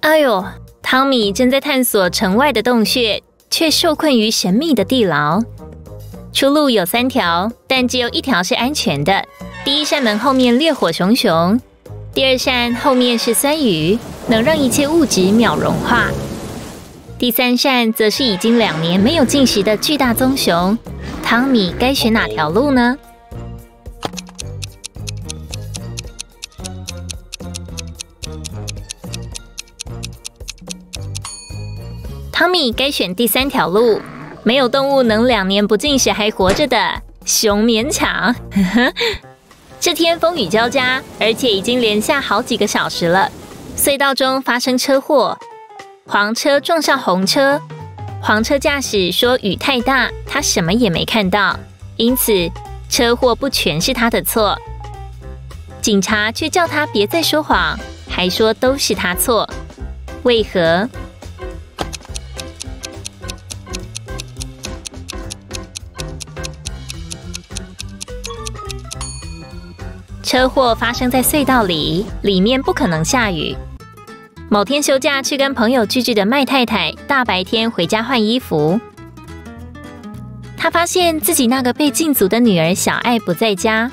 哎呦，汤米正在探索城外的洞穴，却受困于神秘的地牢。出路有3条，但只有1条是安全的。第一扇门后面烈火熊熊，第2扇后面是酸雨，能让一切物质秒融化。第3扇则是已经2年没有进食的巨大棕熊。汤米该选哪条路呢？汤米该选第3条路，没有动物能2年不进食还活着的，熊勉强。这天风雨交加，而且已经连下好几个小时了。隧道中发生车祸，黄车撞上红车。黄车驾驶说雨太大，他什么也没看到，因此车祸不全是他的错。警察却叫他别再说谎，还说都是他错。为何？车祸发生在隧道里，里面不可能下雨。某天休假去跟朋友聚聚的麦太太，大白天回家换衣服。她发现自己那个被禁足的女儿小爱不在家。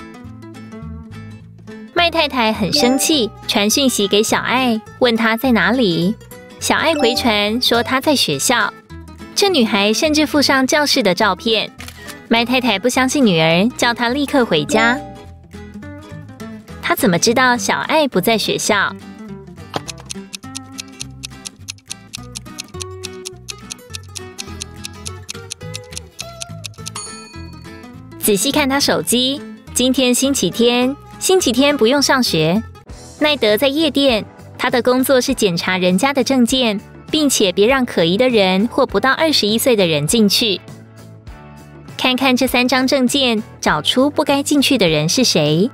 麦太太很生气，传讯息给小爱，问她在哪里。小爱回传说她在学校。这女孩甚至附上教室的照片。麦太太不相信女儿，叫她立刻回家。他怎么知道小爱不在学校？仔细看他手机，今天星期天，星期天不用上学。奈德在夜店，他的工作是检查人家的证件，并且别让可疑的人或不到21岁的人进去。看看这3张证件，找出不该进去的人是谁。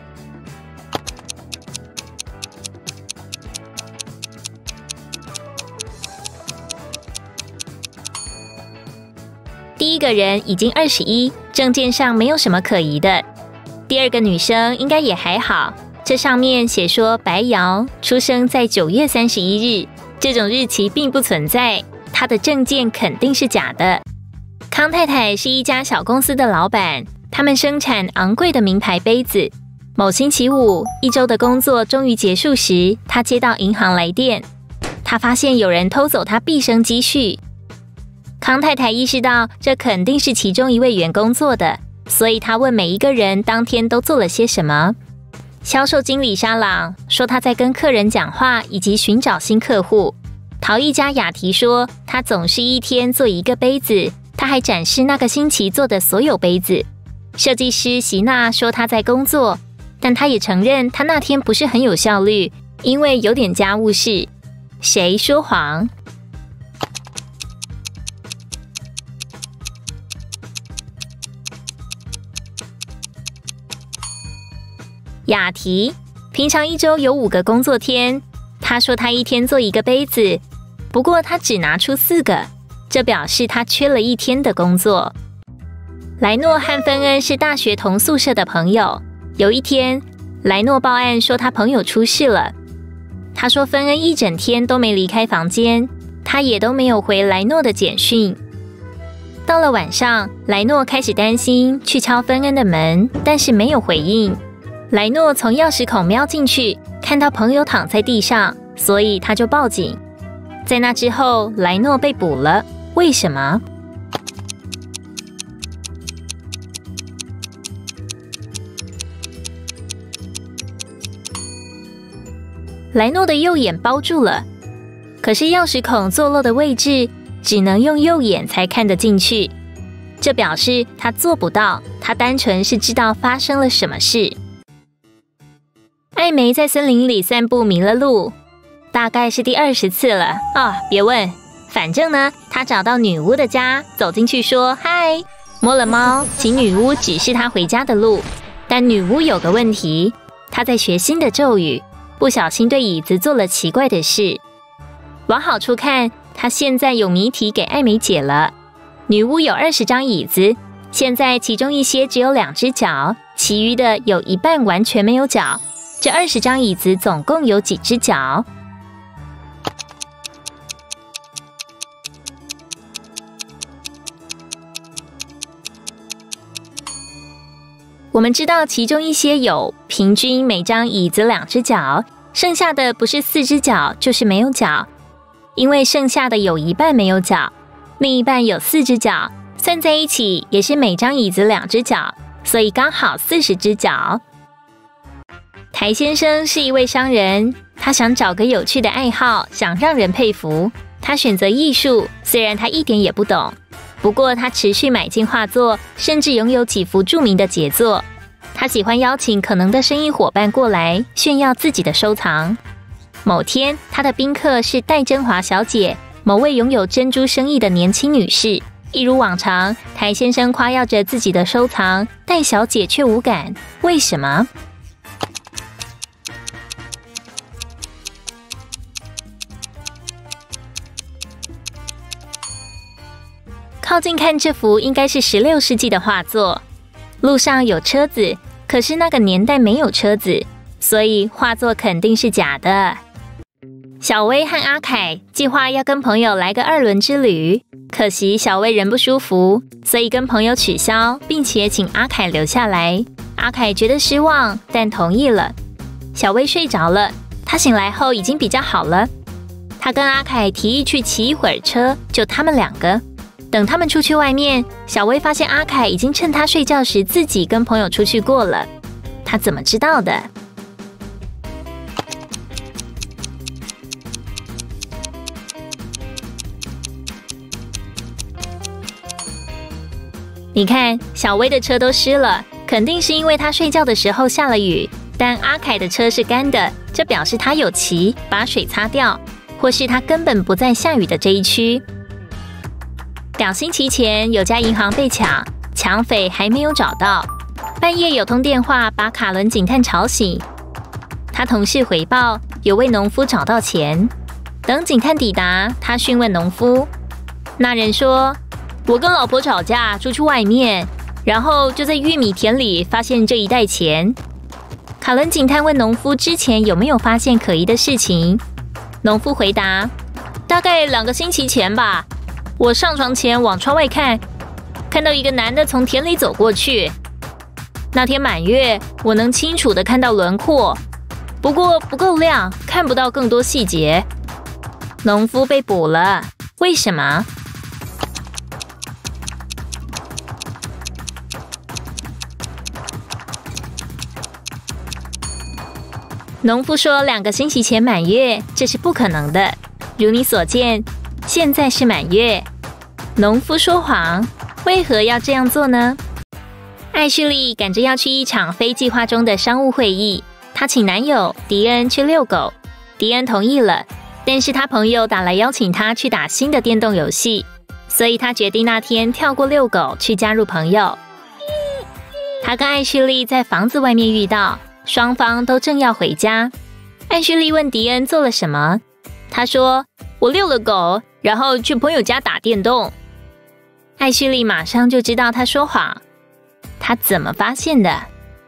第一个人已经21，证件上没有什么可疑的。第2个女生应该也还好，这上面写说白瑶出生在9月31日，这种日期并不存在，她的证件肯定是假的。康太太是一家小公司的老板，他们生产昂贵的名牌杯子。某星期五，1周的工作终于结束时，她接到银行来电，她发现有人偷走她毕生积蓄。康太太意识到这肯定是其中一位员工做的，所以她问每一个人当天都做了些什么。销售经理沙朗说他在跟客人讲话以及寻找新客户。陶艺家雅提说他总是1天做1个杯子，他还展示那个星期做的所有杯子。设计师席娜说他在工作，但他也承认他那天不是很有效率，因为有点家务事。谁说谎？雅提平常1周有5个工作天，他说他1天做1个杯子，不过他只拿出4个，这表示他缺了1天的工作。莱诺和芬恩是大学同宿舍的朋友。有一天，莱诺报案说他朋友出事了。他说芬恩1整天都没离开房间，他也都没有回莱诺的简讯。到了晚上，莱诺开始担心，去敲芬恩的门，但是没有回应。莱诺从钥匙孔瞄进去，看到朋友躺在地上，所以他就报警。在那之后，莱诺被捕了。为什么？莱诺的右眼包住了，可是钥匙孔坐落的位置只能用右眼才看得进去，这表示他做不到，他单纯是知道发生了什么事。艾梅在森林里散步迷了路，大概是第20次了别问，反正呢，她找到女巫的家，走进去说嗨，摸了猫，请女巫指示她回家的路。但女巫有个问题，她在学新的咒语，不小心对椅子做了奇怪的事。往好处看，她现在有谜题给艾梅解了。女巫有20张椅子，现在其中一些只有2只脚，其余的有一半完全没有脚。这20张椅子总共有几只脚？ 我们知道其中一些有平均每张椅子2只脚，剩下的不是4只脚就是没有脚。因为剩下的有一半没有脚，另一半有4只脚，算在一起也是每张椅子2只脚，所以刚好40只脚。台先生是一位商人，他想找个有趣的爱好，想让人佩服。他选择艺术，虽然他一点也不懂，不过他持续买进画作，甚至拥有几幅著名的杰作。他喜欢邀请可能的生意伙伴过来炫耀自己的收藏。某天，他的宾客是戴珍华小姐，某位拥有珍珠生意的年轻女士。一如往常，台先生夸耀着自己的收藏，戴小姐却无感。为什么？靠近看这幅应该是16世纪的画作。路上有车子，可是那个年代没有车子，所以画作肯定是假的。小薇和阿凯计划要跟朋友来个2轮之旅，可惜小薇人不舒服，所以跟朋友取消，并且请阿凯留下来。阿凯觉得失望，但同意了。小薇睡着了，她醒来后已经比较好了。她跟阿凯提议去骑一会儿车，就他们2个。等他们出去外面，小薇发现阿凯已经趁她睡觉时自己跟朋友出去过了。她怎么知道的？你看，小薇的车都湿了，肯定是因为她睡觉的时候下了雨。但阿凯的车是干的，这表示他有骑，把水擦掉，或是他根本不在下雨的这一区。2星期前，有家银行被抢，抢匪还没有找到。半夜有通电话把卡伦警探吵醒，他同事回报有位农夫找到钱。等警探抵达，他讯问农夫，那人说：“我跟老婆吵架，出去外面，然后就在玉米田里发现这一袋钱。”卡伦警探问农夫之前有没有发现可疑的事情，农夫回答：“大概2个星期前吧。我上床前往窗外看到一个男的从田里走过去。那天满月，我能清楚地看到轮廓，不过不够亮，看不到更多细节。”农夫被捕了，为什么？农夫说2个星期前满月，这是不可能的。如你所见，现在是满月。农夫说谎，为何要这样做呢？艾旭丽赶着要去一场非计划中的商务会议，她请男友迪恩去遛狗，迪恩同意了，但是他朋友打来邀请他去打新的电动游戏，所以他决定那天跳过遛狗去加入朋友。他跟艾旭丽在房子外面遇到，双方都正要回家。艾旭丽问迪恩做了什么，他说：“我遛了狗，然后去朋友家打电动。”艾旭丽马上就知道他说谎，他怎么发现的？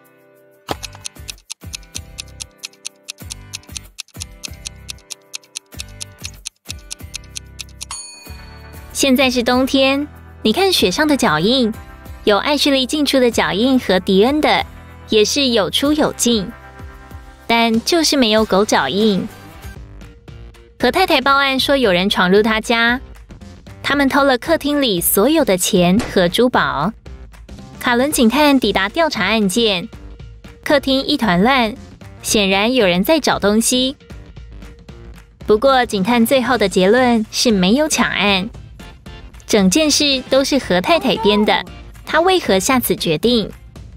现在是冬天，你看雪上的脚印，有艾旭丽进出的脚印和迪恩的，也是有出有进，但就是没有狗脚印。何太太报案说有人闯入她家，他们偷了客厅里所有的钱和珠宝。卡伦警探抵达调查案件，客厅一团乱，显然有人在找东西。不过警探最后的结论是没有抢案，整件事都是何太太编的，她为何下此决定？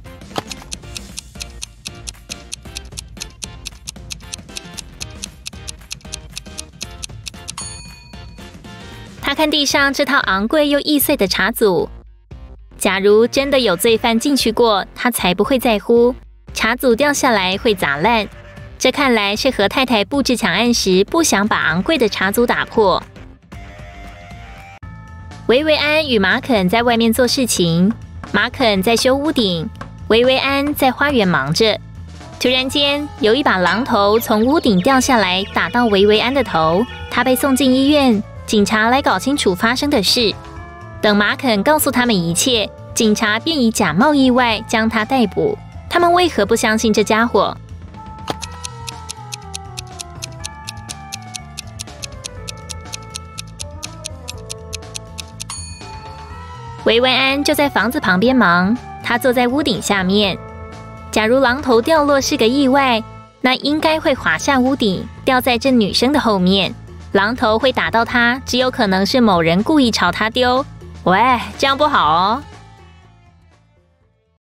他看地上这套昂贵又易碎的茶组，假如真的有罪犯进去过，他才不会在乎茶组掉下来会砸烂。这看来是何太太布置抢案时不想把昂贵的茶组打破。维维安与马肯在外面做事情，马肯在修屋顶，维维安在花园忙着。突然间，有一把榔头从屋顶掉下来，打到维维安的头，他被送进医院。警察来搞清楚发生的事，等马肯告诉他们一切，警察便以假冒意外将他逮捕。 他们为何不相信这家伙？维维安就在房子旁边忙，他坐在屋顶下面。假如榔头掉落是个意外，那应该会滑下屋顶，掉在这女生的后面。榔头会打到她，只有可能是某人故意朝她丢。喂，这样不好哦。